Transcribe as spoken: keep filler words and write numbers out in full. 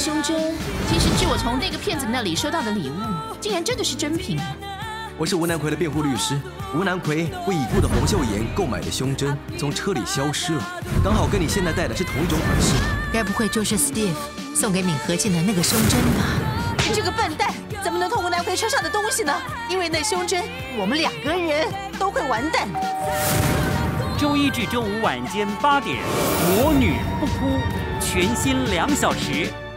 胸针。其实据我从那个骗子那里收到的礼物，竟然真的是真品。 我是吴南奎的辩护律师。吴南奎为已故的洪秀妍购买的胸针从车里消失了，刚好跟你现在戴的是同一种款式。 该不会就是 Steve 送给闵和静的那个胸针吧？ 你这个笨蛋，怎么能偷吴南奎车上的东西呢？因为那胸针，我们两个人都会完蛋。 周一至周五晚间八点，《魔女不哭》全新两小时。